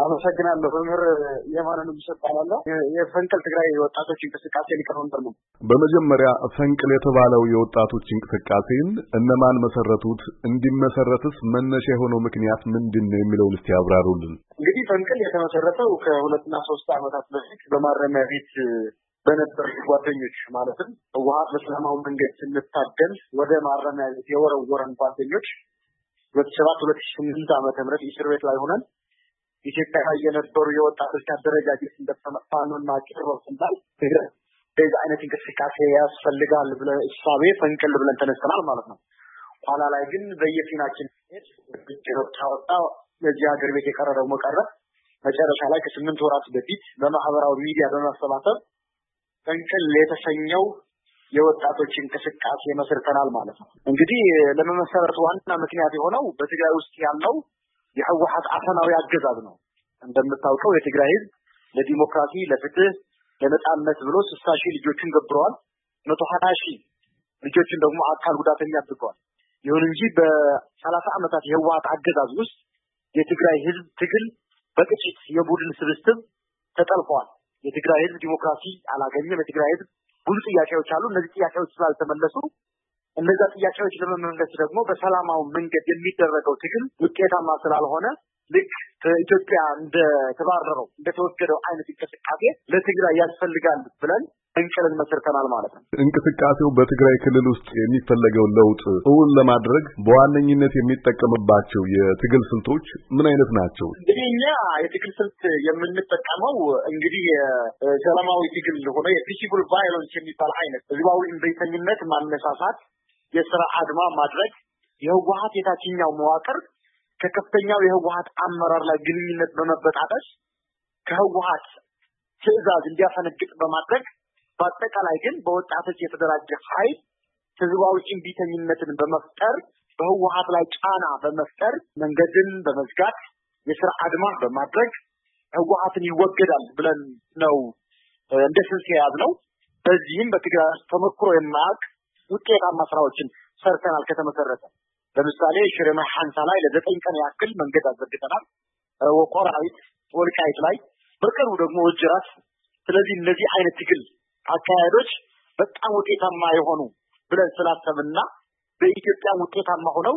አመሰግናለሁ። በመር የማንንም ይሰጣናል የፈንቅል ትግራይ ወጣቶች እንቅስቃሴ ሊቀመንበር ነው። በመጀመሪያ ፈንቅል የተባለው የወጣቶች እንቅስቃሴን እነማን መሰረቱት? እንዲመሰረትስ መነሻ የሆነው ምክንያት ምንድነው የሚለውን እስቲ ያብራሩልን። እንግዲህ ፈንቅል የተመሰረተው ከ2 እና 3 ዓመታት በፊት በማረሚያ ቤት በነበሩ ጓደኞች ማለትም ህወሓት በሰላማዊ መንገድ ስንታገል ወደ ማረሚያ ቤት የወረወረን ጓደኞች 2007-2008 ዓመተ ምህረት እስር ቤት ላይ ሆነን ኢትዮጵያ ላይ የነበሩ የወጣቶች አደረጃጀት እንደተመጣጣኑና ጭሮስንታል በዚህ አይነት እንቅስቃሴ ያስፈልጋል ብለን እሳቤ ፈንቅል ብለን ተነስተናል ማለት ነው። ኋላ ላይ ግን በየፊናችን ታወጣ ለዚህ ሀገር ቤት የቀረበው መቀረብ መጨረሻ ላይ ከ8 ወራት በፊት በማህበራዊ ሚዲያ በማሰባሰብ ፈንቅል የተሰኘው የወጣቶች እንቅስቃሴ መስርተናል ማለት ነው። እንግዲህ ለመመሰረቱ ዋና ምክንያት የሆነው በትግራይ ውስጥ ያለው የህወሓት አፈናዊ አገዛዝ ነው። እንደምታውቀው የትግራይ ህዝብ ለዲሞክራሲ፣ ለፍትህ፣ ለነጻነት ብሎ 60,000 ልጆችን ገብረዋል። 120,000 ልጆችን ደግሞ አካል ጉዳተኛ አድርገዋል። ይሁን እንጂ በ30 ዓመታት የህወሓት አገዛዝ ውስጥ የትግራይ ህዝብ ትግል በጥቂት የቡድን ስብስብ ተጠልፈዋል። የትግራይ ህዝብ ዲሞክራሲ አላገኘም። የትግራይ ህዝብ ብዙ ጥያቄዎች አሉ። እነዚህ ጥያቄዎች ስላልተመለሱ እነዛ ጥያቄዎች ለመመለስ ደግሞ በሰላማዊ መንገድ የሚደረገው ትግል ውጤታማ ስላልሆነ ልክ ኢትዮጵያ እንደተባረረው እንደተወገደው አይነት እንቅስቃሴ ለትግራይ ያስፈልጋል ብለን ፈንቅልን መስርተናል ማለት ነው። እንቅስቃሴው በትግራይ ክልል ውስጥ የሚፈለገውን ለውጥ እውን ለማድረግ በዋነኝነት የሚጠቀምባቸው የትግል ስልቶች ምን አይነት ናቸው? እንግዲህ እኛ የትግል ስልት የምንጠቀመው እንግዲህ ሰላማዊ ትግል ሆነ የፒሲብል ቫዮለንስ የሚባል አይነት ህዝባዊ እምቢተኝነት ማነሳሳት፣ የሥራ አድማ ማድረግ፣ የህወሓት የታችኛው መዋቅር ከከፍተኛው የህወሓት አመራር ላይ ግንኙነት በመበጣጠስ ከህወሓት ትዕዛዝ እንዲያፈነግጥ በማድረግ በአጠቃላይ ግን በወጣቶች የተደራጀ ኃይል ህዝባዊ እምቢተኝነትን በመፍጠር በህወሓት ላይ ጫና በመፍጠር መንገድን በመዝጋት የሥራ አድማ በማድረግ ህወሓትን ይወገዳል ብለን ነው እንደ ስልት የያዝነው። በዚህም በትግራይ ተሞክሮ የማያውቅ ውጤታማ ስራዎችን ሰርተናል ከተመሰረተ። ለምሳሌ ሽሬ መሐንሳ ላይ ለ9 ቀን ያክል መንገድ አዘርግተናል። ወቆራዊት ወልቃይት ላይ በቅርቡ ደግሞ ወጅራት። ስለዚህ እነዚህ አይነት ትግል አካሄዶች በጣም ውጤታማ የሆኑ ብለን ስላሰብና በኢትዮጵያ ውጤታማ ሆነው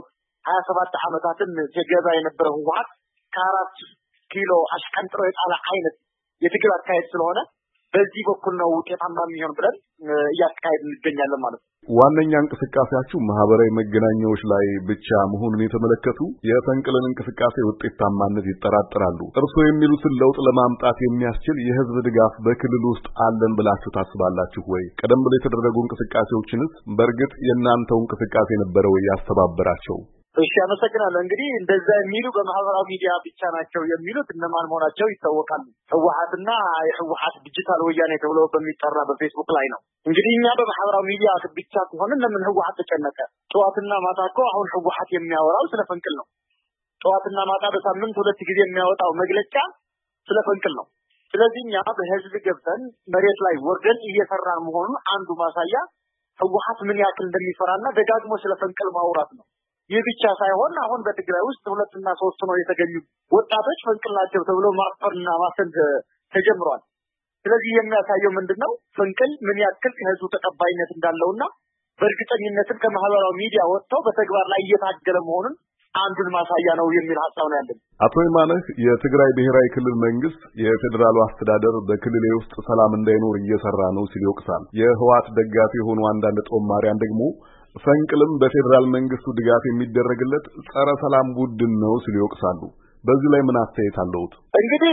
27 ዓመታትን ሲገዛ የነበረው ህወሓት ከ4 ኪሎ አሽቀንጥሮ የጣለ አይነት የትግል አካሄድ ስለሆነ በዚህ በኩል ነው ውጤታማ የሚሆን ብለን እያካሄድን እንገኛለን ማለት ነው። ዋነኛ እንቅስቃሴያችሁ ማህበራዊ መገናኛዎች ላይ ብቻ መሆኑን የተመለከቱ የፈንቅልን እንቅስቃሴ ውጤታማነት ይጠራጠራሉ። እርስዎ የሚሉትን ለውጥ ለማምጣት የሚያስችል የህዝብ ድጋፍ በክልል ውስጥ አለን ብላችሁ ታስባላችሁ ወይ? ቀደም ብሎ የተደረጉ እንቅስቃሴዎችንስ በእርግጥ የእናንተው እንቅስቃሴ ነበረ ወይ ያስተባበራቸው? እሺ አመሰግናለሁ። እንግዲህ እንደዛ የሚሉ በማህበራዊ ሚዲያ ብቻ ናቸው የሚሉት እነማን መሆናቸው ይታወቃል። ህወሓትና የህወሓት ዲጂታል ወያኔ ተብሎ በሚጠራ በፌስቡክ ላይ ነው። እንግዲህ እኛ በማህበራዊ ሚዲያ ብቻ ከሆነ ለምን ህወሓት ተጨነቀ? ጠዋትና ማታ እኮ አሁን ህወሓት የሚያወራው ስለ ፈንቅል ነው። ጠዋትና ማታ በሳምንት 2 ጊዜ የሚያወጣው መግለጫ ስለ ፈንቅል ነው። ስለዚህ እኛ በህዝብ ገብተን መሬት ላይ ወርደን እየሰራን መሆኑን አንዱ ማሳያ ህወሓት ምን ያክል እንደሚፈራና ደጋግሞ ስለ ፈንቅል ማውራት ነው። ይህ ብቻ ሳይሆን አሁን በትግራይ ውስጥ 2 እና 3 ነው የተገኙ ወጣቶች ፈንቅል ናቸው ተብሎ ማፈርና ማሰን ተጀምሯል። ስለዚህ የሚያሳየው ምንድነው? ፈንቅል ምን ያክል ከህዝቡ ተቀባይነት እንዳለውና በእርግጠኝነትም ከማህበራዊ ሚዲያ ወጥተው በተግባር ላይ እየታገለ መሆኑን አንዱን ማሳያ ነው የሚል ሐሳብ ነው ያለን። አቶ ይማነህ የትግራይ ብሔራዊ ክልል መንግስት የፌደራሉ አስተዳደር በክልሌ ውስጥ ሰላም እንዳይኖር እየሰራ ነው ሲል ይወቅሳል። የህወሓት ደጋፊ የሆኑ አንዳንድ ጦማሪያን ደግሞ ፈንቅልም በፌደራል መንግስቱ ድጋፍ የሚደረግለት ጸረ ሰላም ቡድን ነው ሲሉ ይወቅሳሉ። በዚህ ላይ ምን አስተያየት አለውት? እንግዲህ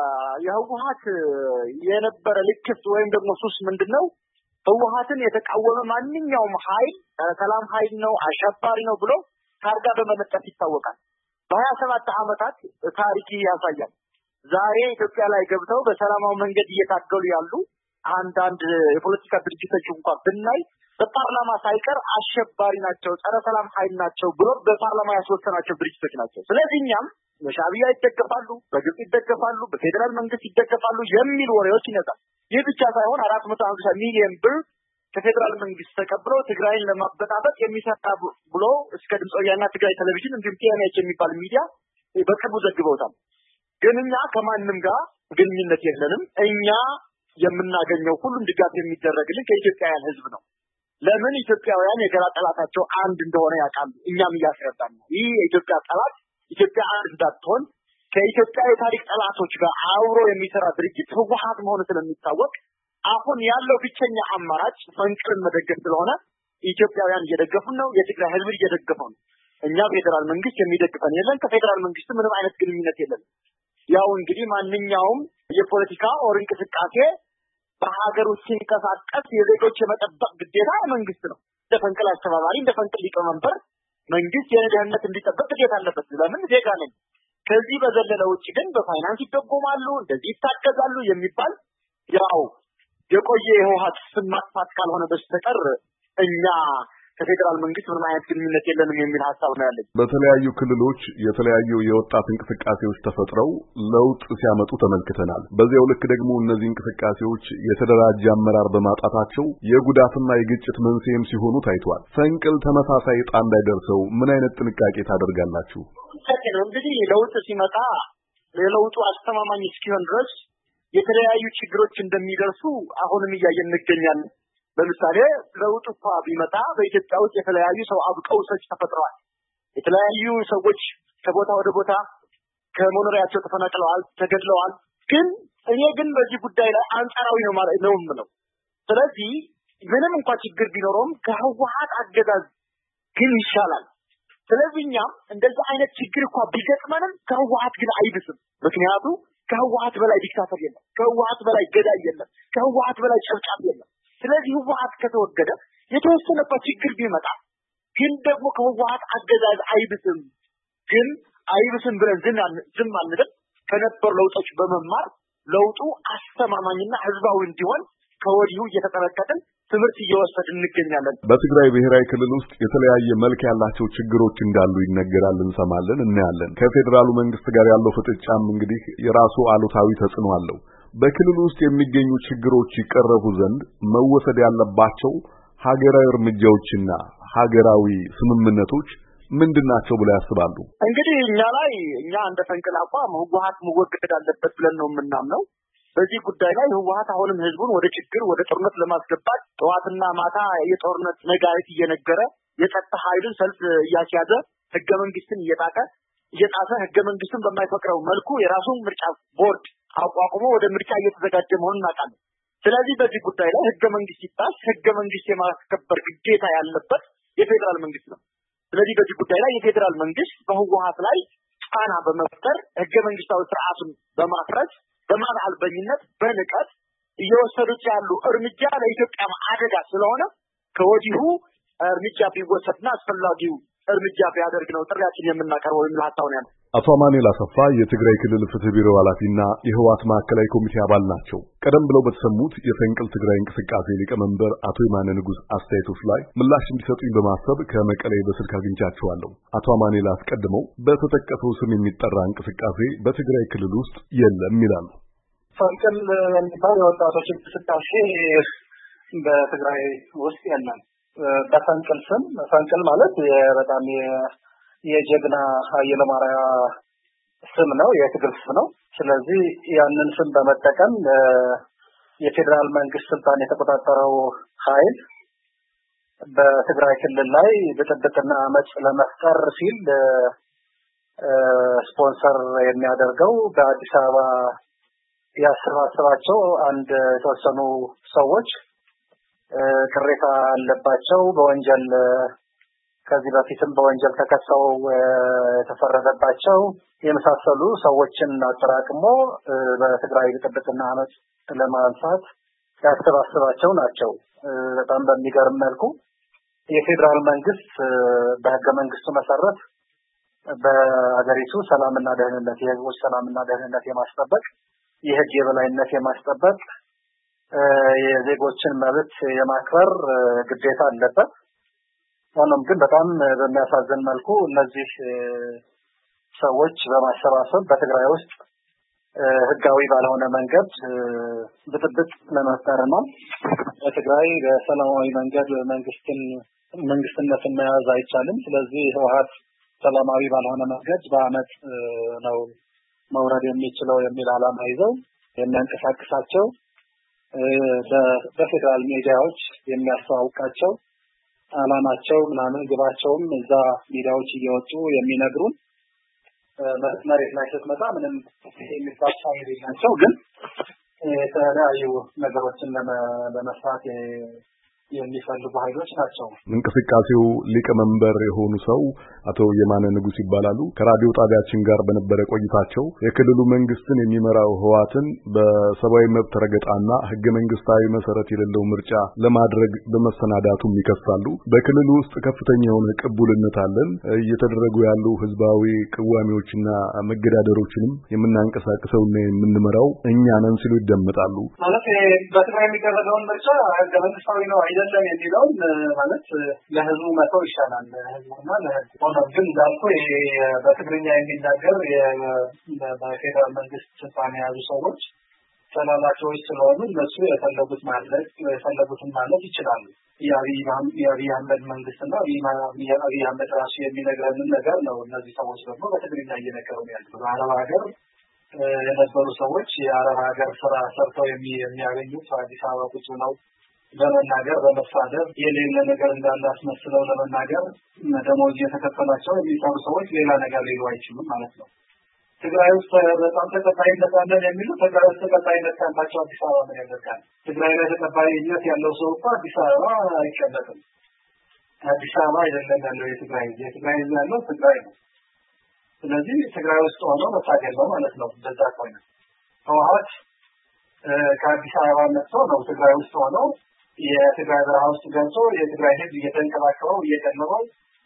የህወሓት የነበረ ልክፍት ወይም ደግሞ ሱስ ምንድነው? ህወሓትን የተቃወመ ማንኛውም ኃይል ሰላም ኃይል ነው፣ አሸባሪ ነው ብሎ ታርጋ በመለጠፍ ይታወቃል። በ27 ዓመታት ታሪክ ያሳያል። ዛሬ ኢትዮጵያ ላይ ገብተው በሰላማዊ መንገድ እየታገሉ ያሉ አንዳንድ የፖለቲካ ድርጅቶች እንኳን ብናይ በፓርላማ ሳይቀር አሸባሪ ናቸው፣ ጸረ ሰላም ኃይል ናቸው ብሎ በፓርላማ ያስወሰናቸው ድርጅቶች ናቸው። ስለዚህ እኛም በሻዕቢያ ይደገፋሉ፣ በግብጽ ይደገፋሉ፣ በፌደራል መንግስት ይደገፋሉ የሚል ወሬዎች ይነዛል። ይህ ብቻ ሳይሆን 450 ሚሊዮን ብር ከፌደራል መንግስት ተቀብለው ትግራይን ለማበጣበጥ የሚሰራ ብሎ እስከ ድምጽ ወያኔና ትግራይ ቴሌቪዥን እንዲሁም ቲኤምኤች የሚባል ሚዲያ በቅርቡ ዘግበውታል። ግን እኛ ከማንም ጋር ግንኙነት የለንም እኛ የምናገኘው ሁሉም ድጋፍ የሚደረግልን ከኢትዮጵያውያን ህዝብ ነው ለምን ኢትዮጵያውያን የጋራ ጠላታቸው አንድ እንደሆነ ያውቃሉ እኛም እያስረዳን ነው ይህ የኢትዮጵያ ጠላት ኢትዮጵያ አንድ እንዳትሆን ከኢትዮጵያ የታሪክ ጠላቶች ጋር አብሮ የሚሰራ ድርጅት ህወሓት መሆኑ ስለሚታወቅ አሁን ያለው ብቸኛ አማራጭ ፈንቅልን መደገፍ ስለሆነ ኢትዮጵያውያን እየደገፉን ነው የትግራይ ህዝብ እየደገፈው ነው እኛ ፌደራል መንግስት የሚደግፈን የለን ከፌደራል መንግስት ምንም አይነት ግንኙነት የለም ያው እንግዲህ ማንኛውም የፖለቲካ ኦር እንቅስቃሴ በሀገር ውስጥ ሲንቀሳቀስ የዜጎች የመጠበቅ ግዴታ መንግስት ነው እንደፈንቅል አስተባባሪ እንደፈንቅል ሊቀመንበር መንግስት የደህንነት እንዲጠብቅ ግዴታ አለበት ለምን ዜጋ ነኝ ከዚህ በዘለለ ውጪ ግን በፋይናንስ ይደጎማሉ እንደዚህ ይታገዛሉ የሚባል ያው የቆየ የህወሓት ስም ማጥፋት ካልሆነ በስተቀር እኛ ከፌደራል መንግስት ምንም አይነት ግንኙነት የለንም የሚል ሐሳብ ነው ያለኝ በተለያዩ ክልሎች የተለያዩ የወጣት እንቅስቃሴዎች ተፈጥረው ለውጥ ሲያመጡ ተመልክተናል በዚያው ልክ ደግሞ እነዚህ እንቅስቃሴዎች የተደራጀ አመራር በማጣታቸው የጉዳትና የግጭት መንስኤም ሲሆኑ ታይቷል ፈንቅል ተመሳሳይ ዕጣ እንዳይደርሰው ምን አይነት ጥንቃቄ ታደርጋላችሁ እንግዲህ ለውጥ ሲመጣ ለለውጡ አስተማማኝ እስኪሆን ድረስ የተለያዩ ችግሮች እንደሚደርሱ አሁንም እያየን እንገኛለን ለምሳሌ ለውጡ ቢመጣ በኢትዮጵያ ውስጥ የተለያዩ ሰው አብቀውሶች ተፈጥረዋል የተለያዩ ሰዎች ከቦታ ወደ ቦታ ከመኖሪያቸው ተፈናቅለዋል ተገድለዋል ግን እኔ ግን በዚህ ጉዳይ ላይ አንጻራዊ ነው ማለት ነው የምለው ስለዚህ ምንም እንኳን ችግር ቢኖርም ከህወሓት አገዛዝ ግን ይሻላል ስለዚህ እኛም እንደዚህ አይነት ችግር እንኳን ቢገጥመንም ከህወሓት ግን አይብስም ምክንያቱም ከህወሓት በላይ ዲክታተር የለም ከህወሓት በላይ ገዳይ የለም ከህወሓት በላይ ጨብጫብ የለም ስለዚህ ህወሓት ከተወገደ የተወሰነበት ችግር ቢመጣ ግን ደግሞ ከህወሓት አገዛዝ አይብስም ግን አይብስም ብለን ዝም አንልም ከነበሩ ለውጦች በመማር ለውጡ አስተማማኝና ህዝባዊ እንዲሆን ከወዲሁ እየተጠነቀቅን ትምህርት እየወሰድን እንገኛለን በትግራይ ብሔራዊ ክልል ውስጥ የተለያየ መልክ ያላቸው ችግሮች እንዳሉ ይነገራል እንሰማለን እናያለን ከፌደራሉ መንግስት ጋር ያለው ፍጥጫም እንግዲህ የራሱ አሉታዊ ተጽዕኖ አለው በክልሉ ውስጥ የሚገኙ ችግሮች ይቀረፉ ዘንድ መወሰድ ያለባቸው ሀገራዊ እርምጃዎችና ሀገራዊ ስምምነቶች ምንድናቸው ብለው ያስባሉ እንግዲህ እኛ እንደ ፈንቅል አቋም ህወሓት መወገድ አለበት ብለን ነው የምናምነው በዚህ ጉዳይ ላይ ህወሓት አሁንም ህዝቡን ወደ ችግር ወደ ጦርነት ለማስገባት ጠዋትና ማታ የጦርነት ነጋሪት እየነገረ የጸጥታ ኃይሉን ሰልፍ እያስያዘ ህገ መንግስትን እየጣሰ ህገ መንግስትን በማይፈቅደው መልኩ የራሱን ምርጫ ቦርድ አቋቁሞ ወደ ምርጫ እየተዘጋጀ መሆኑን እናውቃለን ስለዚህ በዚህ ጉዳይ ላይ ህገ መንግስት ይጣስ ህገ መንግስት የማስከበር ግዴታ ያለበት የፌደራል መንግስት ነው ስለዚህ በዚህ ጉዳይ ላይ የፌደራል መንግስት በህወሓት ላይ ጫና በመፍጠር ህገ መንግስታዊ ስርዓቱን በማፍረስ በማልበኝነት በንቀት እየወሰዱት ያሉ እርምጃ ለኢትዮጵያ አደጋ ስለሆነ ከወዲሁ እርምጃ ቢወሰድና አስፈላጊው እርምጃ ቢያደርግ ነው ጥሪያችን የምናቀርበው የሚል ሐሳብ ነው ያለው አቶ አማኑኤል አሰፋ የትግራይ ክልል ፍትህ ቢሮ ኃላፊና የህወሓት ማዕከላዊ ኮሚቴ አባል ናቸው ቀደም ብለው በተሰሙት የፈንቅል ትግራይ እንቅስቃሴ ሊቀመንበር አቶ የማነ ንጉስ አስተያየቶች ላይ ምላሽ እንዲሰጡኝ በማሰብ ከመቀሌ በስልክ አግኝቻቸዋለሁ አቶ አማኑኤል አስቀድመው በተጠቀሰው ስም የሚጠራ እንቅስቃሴ በትግራይ ክልል ውስጥ የለም ይላሉ ፈንቅል የሚባል የወጣቶች እንቅስቃሴ በትግራይ ውስጥ የለም በፈንቅል ስም ፈንቅል ማለት በጣም የጀግና ኃይለማርያ ስም ነው የትግል ስም ነው ስለዚህ ያንን ስም በመጠቀም የፌደራል መንግስት ስልጣን የተቆጣጠረው ኃይል በትግራይ ክልል ላይ ብጥብጥና አመጽ ለመፍጠር ሲል ስፖንሰር የሚያደርገው በአዲስ አበባ ያሰባሰባቸው አንድ የተወሰኑ ሰዎች ቅሬታ አለባቸው በወንጀል ከዚህ በፊትም በወንጀል ተከሰው የተፈረደባቸው የመሳሰሉ ሰዎችን አጠራቅሞ በትግራይ ብጥብጥና አመጽ ለማንሳት ያሰባሰባቸው ናቸው በጣም በሚገርም መልኩ የፌደራል መንግስት በህገ መንግስቱ መሰረት በአገሪቱ ሰላምና ደህንነት የህዝቦች ሰላምና ደህንነት የማስጠበቅ የህግ የበላይነት የማስጠበቅ የዜጎችን መብት የማክበር ግዴታ አለበት ሆኖም ግን በጣም በሚያሳዝን መልኩ እነዚህ ሰዎች በማሰባሰብ በትግራይ ውስጥ ህጋዊ ባልሆነ መንገድ ብጥብጥ ለመፍጠርና በትግራይ በሰላማዊ መንገድ መንግስትነትን መያዝ አይቻልም ስለዚህ ህወሓት ሰላማዊ ባልሆነ መንገድ በአመጽ ነው መውረድ የሚችለው የሚል ዓላማ ይዘው የሚያንቀሳቅሳቸው በፌደራል ሚዲያዎች የሚያስተዋውቃቸው ዓላማቸው ምናምን ግባቸውም እዛ ሚዲያዎች እየወጡ የሚነግሩን መሬት ላይ ስትመጣ ምንም የሚባል ሳይል ናቸው። ግን የተለያዩ ነገሮችን ለመስራት የሚፈልጉ ኃይሎች ናቸው። እንቅስቃሴው ሊቀመንበር የሆኑ ሰው አቶ የማነ ንጉስ ይባላሉ። ከራዲዮ ጣቢያችን ጋር በነበረ ቆይታቸው የክልሉ መንግስትን የሚመራው ህወሓትን በሰብአዊ መብት ረገጣና ህገ መንግስታዊ መሰረት የሌለው ምርጫ ለማድረግ በመሰናዳቱም ይከሳሉ። በክልሉ ውስጥ ከፍተኛ የሆነ ቅቡልነት አለን፣ እየተደረጉ ያሉ ህዝባዊ ቅዋሜዎችና መገዳደሮችንም የምናንቀሳቅሰውና የምንመራው እኛ ነን ሲሉ ይደመጣሉ። ማለት በትግራይ የሚደረገውን ምርጫ ህገ መንግስታዊ ነው አይደለም የሚለውን ማለት ለህዝቡ መተው ይሻላል። ህዝቡና ለህዝቡ ሆኖም ግን እንዳልኩ በትግርኛ የሚናገር በፌደራል መንግስት ስልጣን የያዙ ሰዎች ተላላኪዎች ስለሆኑ እነሱ የፈለጉትን ማለት ይችላሉ። የአብይ አህመድ መንግስትና የአብይ አህመድ ራሱ የሚነግረንን ነገር ነው። እነዚህ ሰዎች ደግሞ በትግርኛ እየነገሩ ያሉ በአረብ ሀገር የነበሩ ሰዎች የአረብ ሀገር ስራ ሰርተው የሚያገኙት አዲስ አበባ ቁጭ ነው በመናገር በመሳደብ የሌለ ነገር እንዳለ አስመስለው ለመናገር ደሞዝ እየተከፈላቸው የሚሰሩ ሰዎች ሌላ ነገር ሊሉ አይችሉም ማለት ነው። ትግራይ ውስጥ በጣም ተቀባይነት አለን የሚሉ ትግራይ ውስጥ ተቀባይነት ካላቸው አዲስ አበባ ምን ያደርጋል? ትግራይ ላይ ተቀባይነት ያለው ሰው እኮ አዲስ አበባ አይቀመጥም። አዲስ አበባ አይደለም ያለው የትግራይ ያለው ትግራይ ነው። ስለዚህ ትግራይ ውስጥ ሆኖ መታገል ነው ማለት ነው። እንደዛ ከሆነ ህወሓት ከአዲስ አበባ መጥቶ ነው ትግራይ ውስጥ ሆኖ የትግራይ በረሃ ውስጥ ገብቶ የትግራይ ህዝብ እየተንከባከበው እየቀለበው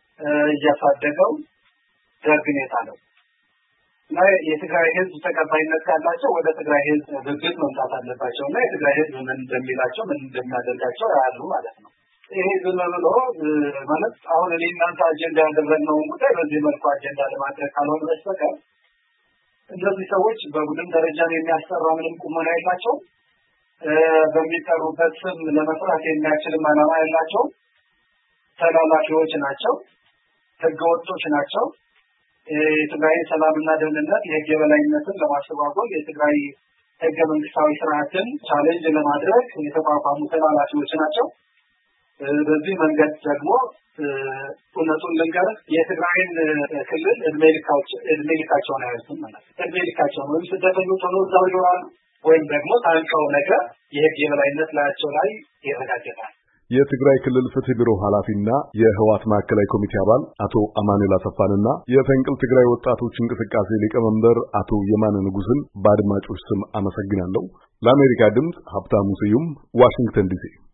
እያሳደገው ደግኔታ ነው እና የትግራይ ህዝብ ተቀባይነት ካላቸው ወደ ትግራይ ህዝብ ግግት መምጣት አለባቸው እና የትግራይ ህዝብ ምን እንደሚላቸው ምን እንደሚያደርጋቸው ያሉ ማለት ነው። ይሄ ዝም ብሎ ማለት አሁን እኔ እናንተ አጀንዳ ያደረግነውን ጉዳይ በዚህ መልኩ አጀንዳ ለማድረግ ካልሆነ በስተቀር እነዚህ ሰዎች በቡድን ደረጃ የሚያሰራ ምንም ቁመና የላቸውም። በሚጠሩበት ስም ለመስራት የሚያስችል ዓላማ ያላቸው ተላላኪዎች ናቸው፣ ህገወጦች ናቸው። የትግራይ ሰላምና ደህንነት የህግ የበላይነትን ለማስተጓጎል የትግራይ ህገ መንግስታዊ ስርዓትን ቻሌንጅ ለማድረግ የተቋቋሙ ተላላኪዎች ናቸው። በዚህ መንገድ ደግሞ እውነቱን ልንገር የትግራይን ክልል እድሜ ልካቸውን አያዩትም ማለት ነው። እድሜ ልካቸውን ወይም ስደተኞች ሆነው እዛው ይኖራሉ ወይም ደግሞ ታንቀው ነገር የህግ የበላይነት ላያቸው ላይ ይረጋገጣል። የትግራይ ክልል ፍትህ ቢሮ ኃላፊና የህወሓት ማዕከላዊ ኮሚቴ አባል አቶ አማኑኤል አሰፋንና የፈንቅል ትግራይ ወጣቶች እንቅስቃሴ ሊቀመንበር አቶ የማነ ንጉስን በአድማጮች ስም አመሰግናለሁ። ለአሜሪካ ድምፅ ሀብታሙ ስዩም ዋሽንግተን ዲሲ